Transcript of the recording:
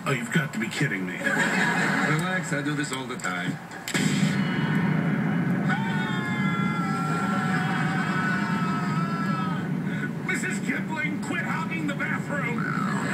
Oh, you've got to be kidding me. Relax, I do this all the time. Mrs. Kipling, quit hogging the bathroom.